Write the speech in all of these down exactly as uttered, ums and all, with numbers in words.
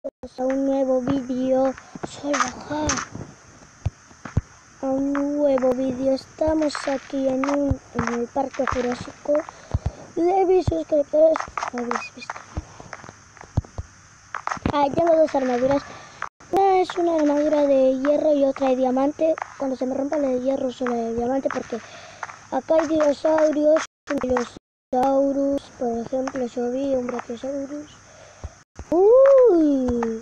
a un nuevo vídeo. Soy Baja. A un nuevo vídeo. Estamos aquí en un en el Parque Jurásico. De mis suscriptores. ¿Habéis visto? Ah, tengo dos armaduras. Una es una armadura de hierro y otra de diamante. Cuando se me rompa la de hierro uso la de diamante porque acá hay dinosaurios. Un dinosaurus, por ejemplo, yo vi un brachiosaurus. Uy.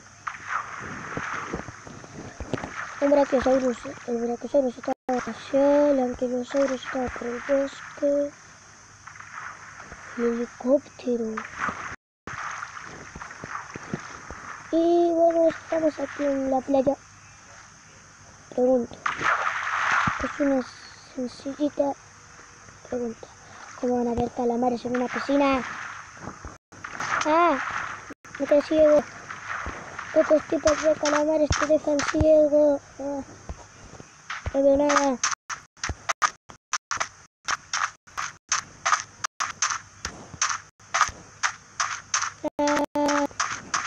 Un brachiosaurus. El brachiosaurus estaba allá, el anquilosaurus estaba por el bosque. El helicóptero. Y bueno, estamos aquí en la playa. Pregunto. Es una sencillita pregunta. ¿Cómo van a ver calamares en una piscina? ¡Ah! Me quedé ciego. Otros tipos de calamares te dejan ciego. Ah, no veo nada. Ah,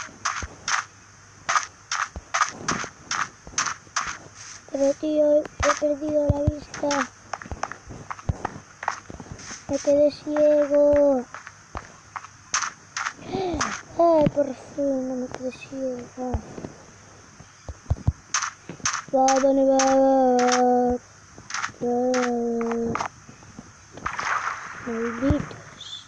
pero tío, he perdido la vista. Me quedé ciego. Ay, por fin no me quedé ciego. Va, ¿dónde va? Malditos.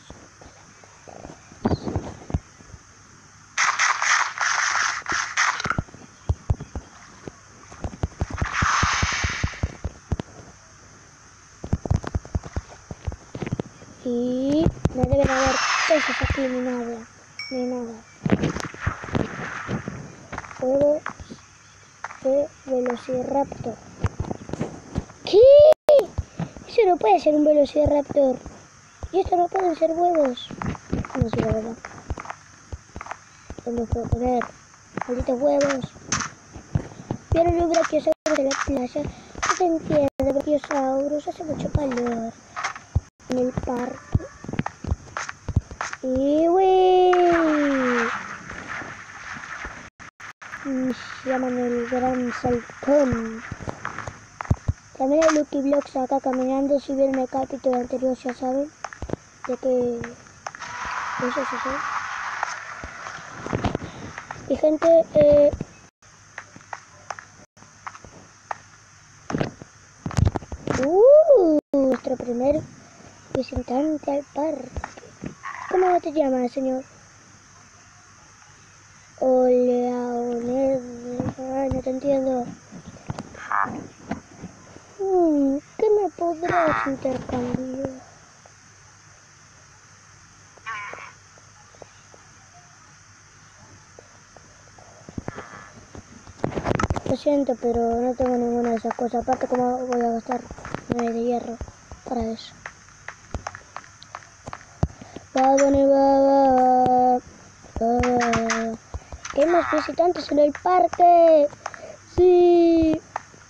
Y no deben haber peces aquí ni nada. Ni nada. Huevos de velociraptor. ¿Qué? Eso no puede ser un velociraptor. Y esto no pueden ser huevos. No sé la verdad. ¿Dónde puedo poner? Malditos huevos. Vieron un brachiosaurus en la playa. No se entiende, brachiosaurus. Hace mucho calor. En el parque. Y uy. Me llaman el gran saltón. También hay Lucky Blocks acá caminando. Si vieron el capítulo anterior ya saben de que eso se sabe. Y gente, eh, uh, nuestro primer visitante al parque. ¿Cómo te llamas, señor? Hola, ay, no te entiendo. Hmm, ¿qué me podrás intercambiar? Lo siento, pero no tengo ninguna de esas cosas. Aparte, ¿cómo voy a gastar nueve de hierro para eso? Va, ¿dónde va? Va, va. ¿Qué hay más visitantes en el parque? Sí.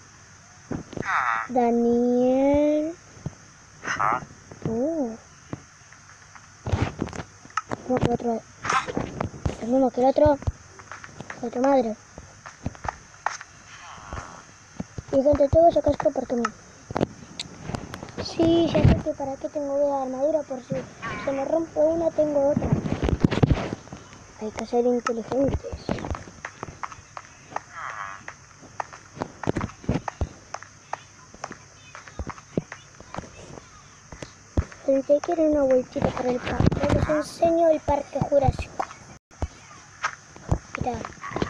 Daniel. Uh. ¿Cómo que el otro? El mismo que el otro. De tu madre. Y gente, todo eso casco porque me... Sí, ya sé que para qué tengo dos armaduras, por si se me rompe una tengo otra. Hay que ser inteligentes. Gente, quiero una vueltita por el parque. Les enseño el Parque Jurásico. Mirad.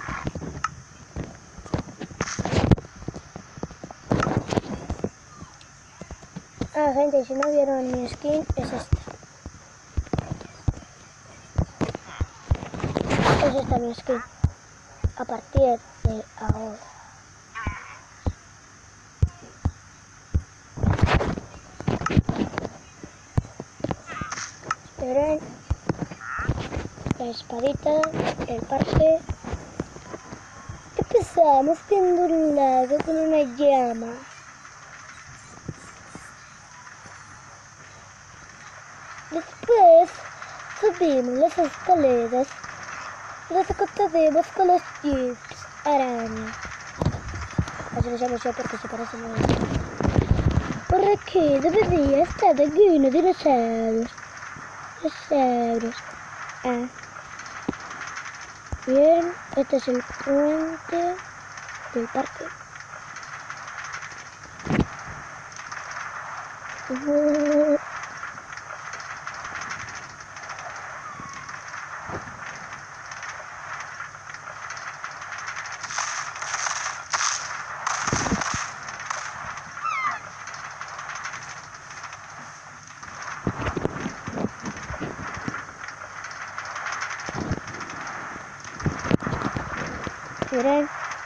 Ah, gente, si no vieron mi skin, es esta. Es esta mi skin. A partir de ahora. Esperen. La espadita, el parque. ¿Qué pasamos? Viendo un lago con una llama. Después subimos las escaleras Los acostademos con los chips araña. Así los llamo yo porque se parecen a ellos. Por aquí debería estar lleno de dinosaurios. Dinosaurios. Ah. Bien, este es el puente del parque. Uh. Miren,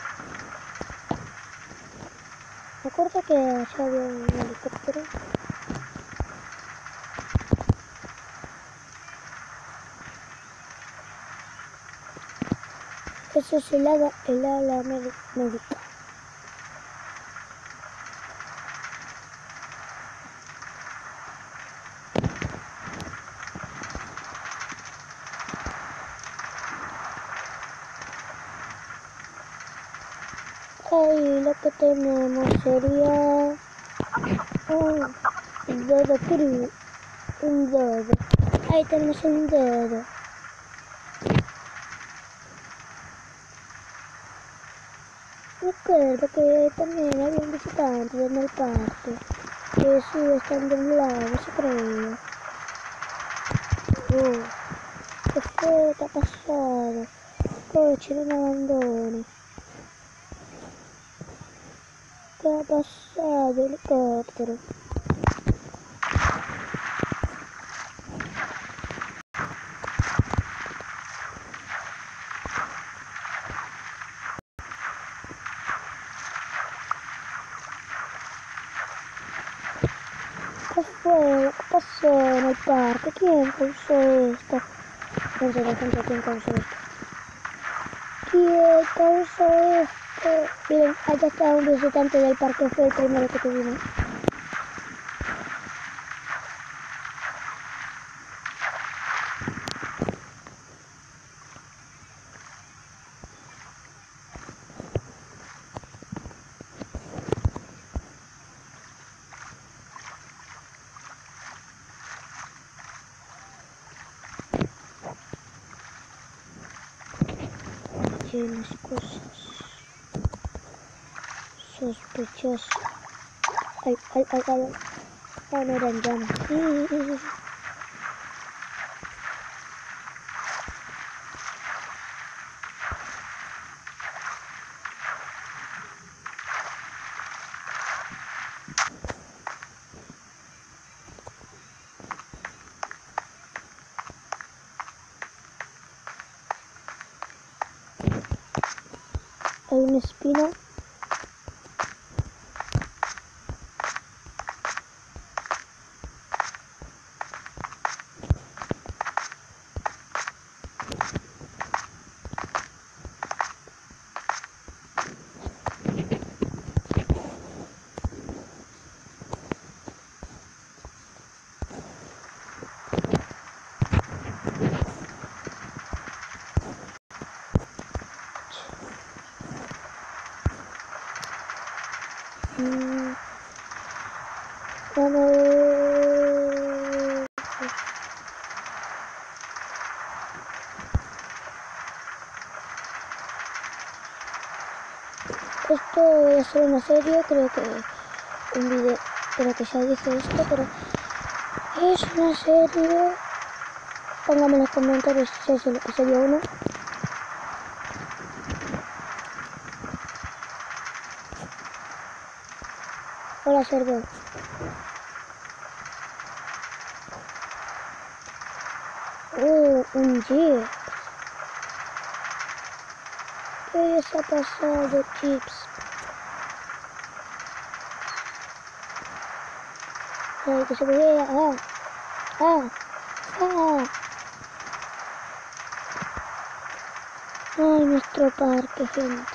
me acuerdo que allá había un helicóptero. Eso es el ala, el ala médica. Ahí lo que tenemos sería un dodo cru, un dodo. Ahí tenemos un dodo. Recuerdo que también había un visitante en el parque. Que sí, están doblados, se creía. Uh, ¿Qué fue? ¿Qué ha pasado? Coche, no me abandone. ¿Qué ha pasado, helicóptero? ¿Qué fue? ¿Qué pasó en el parque? ¿Quién causó esto? No sé, no sé quién causó esto. ¿Quién causó esto? Miren, allá está un visitante del parque, fue el primero que tuvimos. Llenas cosas sospechosas. Ay, ay, ay, ay. Ah, no eran llamas. Sí. Hay una espina. Mm. Vamos. Esto voy a hacer una serie, creo que un video, creo que ya dije esto, pero es una serie. Pónganme en los comentarios si es el episodio uno. Hola, server. Uh, un jeep. ¿Qué les ha pasado, chips? Ay, que se vea. Ah, ah, ah. Ay, nuestro parque, gente.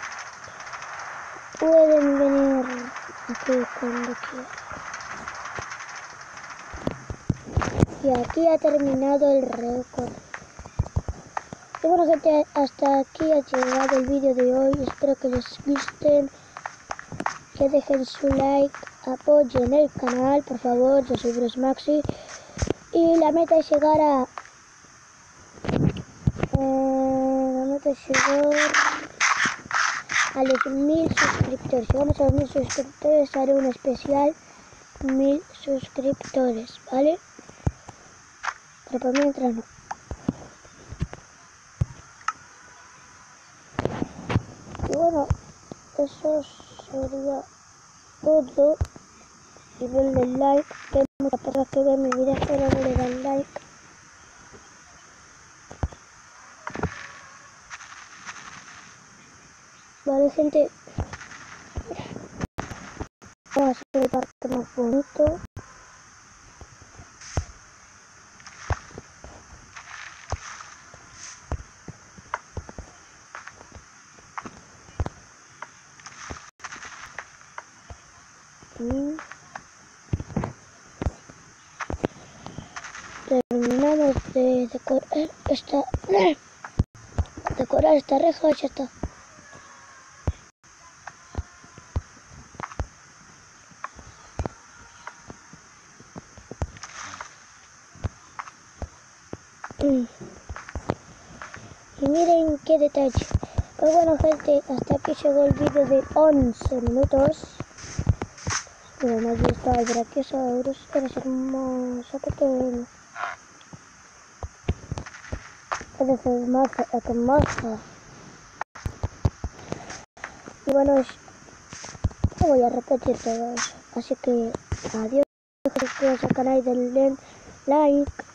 Pueden venir aquí cuando quieran. Y aquí ha terminado el récord. Y bueno gente, hasta aquí ha llegado el vídeo de hoy, espero que les gusten, que dejen su like, apoyen el canal, por favor. Yo soy Bros Maxi y la meta es llegar a... Eh, la meta es llegar a los mil suscriptores. Si vamos a los mil suscriptores haré un especial mil suscriptores, ¿vale? Pero por mientras no. Y bueno, eso sería todo. Y denle like, que hay muchas personas que ven mi video pero no le dan like. Vale gente, vamos a hacer el parque más bonito. Y terminamos de decorar esta decorar esta reja y ya está. Y miren qué detalle. Pues bueno gente, hasta aquí llegó el vídeo de once minutos. Bueno, aquí está el Brachiosaurus, eres hermoso, pequeño. Eres hermoso, hermoso. Y bueno, no voy a repetir todo eso. Así que adiós, suscríbanse al canal y denle like.